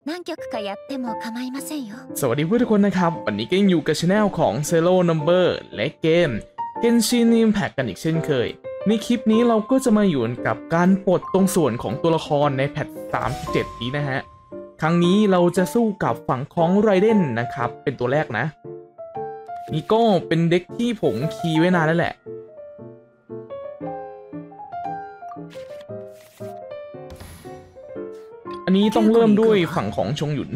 何曲かやっても構いませんよ。 สวัสดีเพื่อนทุกคนนะครับวันนี้ก็ยังอยู่กับช anel ของ Zero Number และเกม Genshin Impact กันอีกเช่นเคยในคลิปนี้เราก็จะมาอยู่กับการปลดตรงส่วนของตัวละครในแพท 3.7 นี้นะฮะครั้งนี้เราจะสู้กับฝั่งของไรเดนนะครับเป็นตัวแรกนะนี่ก็เป็นเด็กที่ผมคีย์ไว้นานแล้วแหละอันนี้ต้องเริ่มด้วยฝั่งของชงหยุน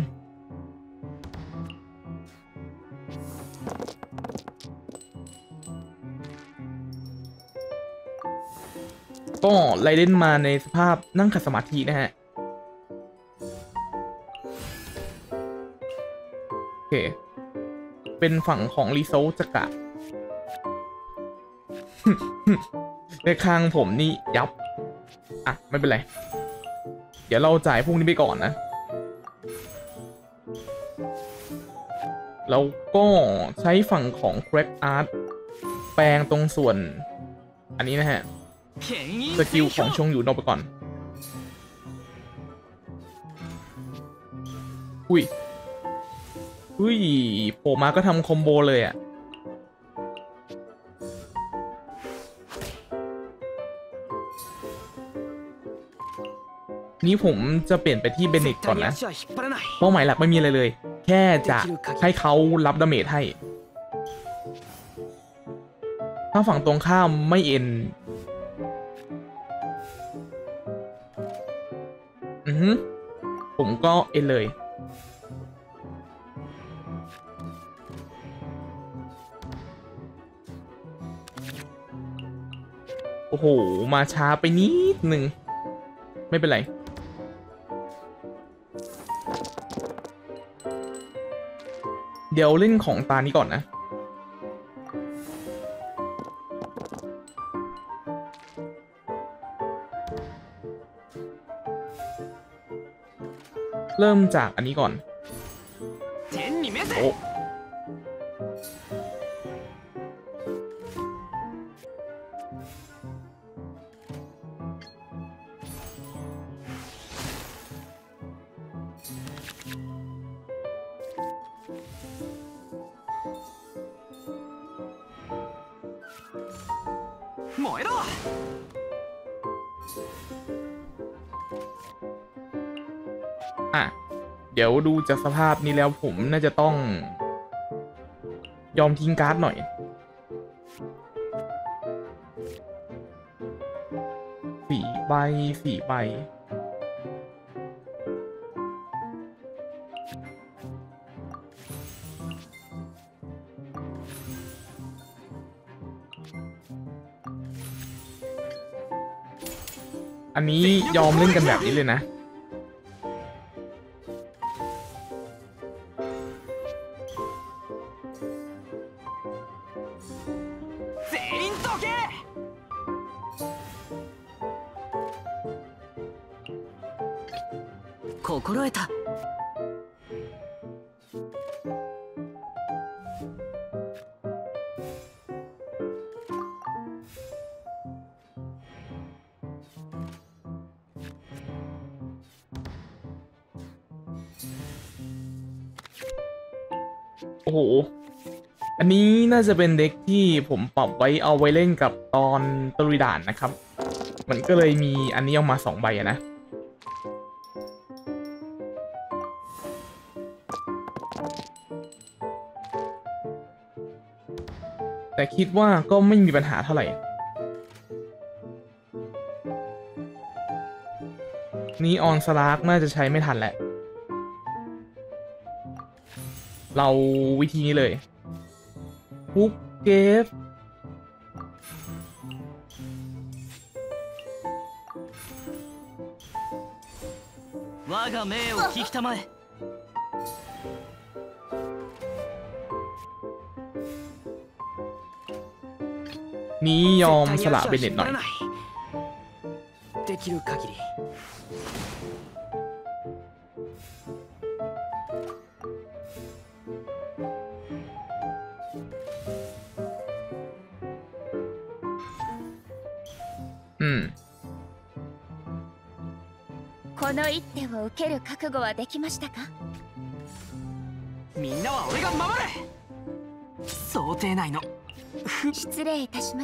ก็ไรเดนมาในสภาพนั่งขัดสมาธินะฮะโอเคเป็นฝั่งของรีโซจักะ ในคางผมนี่ยับอ่ะไม่เป็นไรเดี๋ยวเราจ่ายพวกนี้ไปก่อนนะแล้วก็ใช้ฝั่งของ Crack Art แปลงตรงส่วนอันนี้นะฮะสกิลของชงอยู่นอกไปก่อนอุ้ยโผล่มาก็ทำคอมโบเลยอ่ะนี้ผมจะเปลี่ยนไปที่เบเนกก่อนนะเป้าหมายหลักไม่มีอะไรเลยแค่จะให้เขารับดาเมจให้ถ้าฝั่งตรงข้ามไม่เอ็นผมก็เอ็นเลยโอ้โหมาช้าไปนิดนึงไม่เป็นไรเดี๋ยวเล่นของตานี้ก่อนนะเริ่มจากอันนี้ก่อนโอ้อ่ะเดี๋ยวดูจากสภาพนี้แล้วผมน่าจะต้องยอมทิ้งการ์ดหน่อย4 ใบอันนี้ยอมเล่นกันแบบนี้เลยนะ心得たโอ้โหอันนี้น่าจะเป็นเด็กที่ผมปรับไว้เอาไว้เล่นกับตอนตรุยด่านนะครับมันก็เลยมีอันนี้ออกมา2 ใบนะแต่คิดว่าก็ไม่มีปัญหาเท่าไหร่นี้ออนสลากน่าจะใช้ไม่ทันแหละเราวิธีนี้เลยฟุกเกฟ我が命を聞きたまえนี้ยอมสละเบเน็ตหน่อยできる限りここの一手を受ける覚悟はできましたか？ みんなは俺が守れ。想定内の失礼いたします。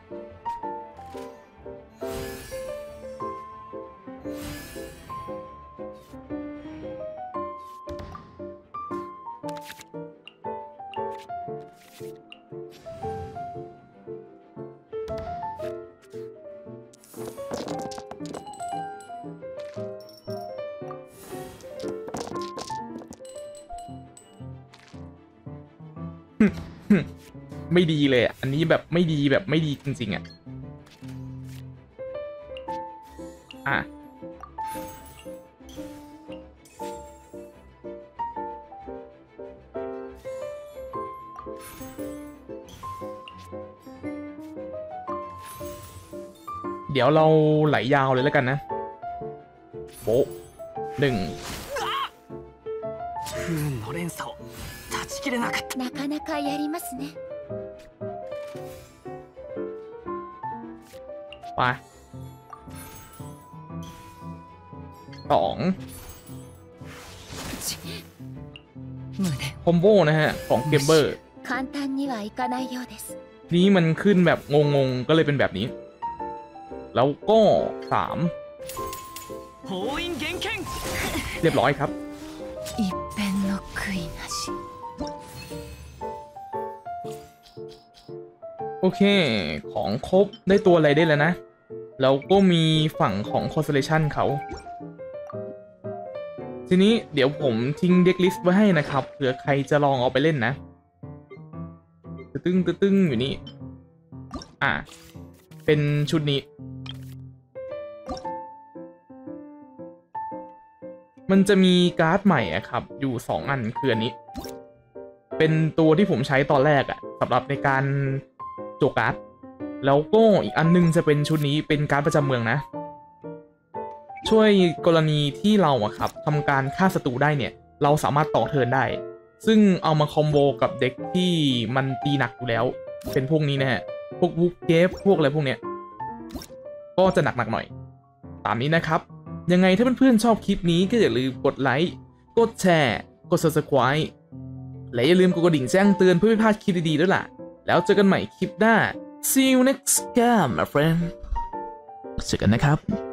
ไม่ดีเลยอันนี้แบบไม่ดีแบบไม่ดีจริงๆอ่ะเดี๋ยวเราไหลยาวเลยแล้วกันนะโป๊ะ1 不運の連鎖を断ち切れなかった。 なかなかやりますね。 ไป2คอมโบนะฮะของเกมเบอร์簡単にはいかないようです。 นี้มันขึ้นแบบงงๆก็เลยเป็นแบบนี้แล้วก็3 封印厳剣。 เรียบร้อยครับ一辺の悔いなし。 โอเคของครบได้ตัวอะไรได้แล้วนะแล้วก็มีฝั่งของ Constellation เขาทีนี้เดี๋ยวผมทิ้งเด็กลิสต์ไว้ให้นะครับเผื่อใครจะลองเอาไปเล่นนะตึ้งอยู่นี่เป็นชุดนี้มันจะมีการ์ดใหม่อะครับอยู่2อันคืออันนี้เป็นตัวที่ผมใช้ตอนแรกอะสำหรับในการโจกการ์ดแล้วก็อีกอันนึงจะเป็นชุดนี้เป็นการ์ดประจำเมืองนะช่วยกรณีที่เราอะครับทำการฆ่าศัตรูได้เนี่ยเราสามารถต่อเทิร์นได้ซึ่งเอามาคอมโบกับเด็กที่มันตีหนักอยู่แล้วเป็นพวกนี้นะฮะพวกวูฟเกฟพวกอะไรพวกเนี้ยก็จะหนักหน่อยตามนี้นะครับยังไงถ้าเพื่อนๆชอบคลิปนี้ก็อย่าลืมกดไลค์กดแชร์กด Subscribe และอย่าลืมกดกระดิ่งแจ้งเตือนเพื่อไม่พลาดคลิปดีๆด้วยล่ะแล้วเจอกันใหม่คลิปหน้า See you next time my friend เจอกันนะครับ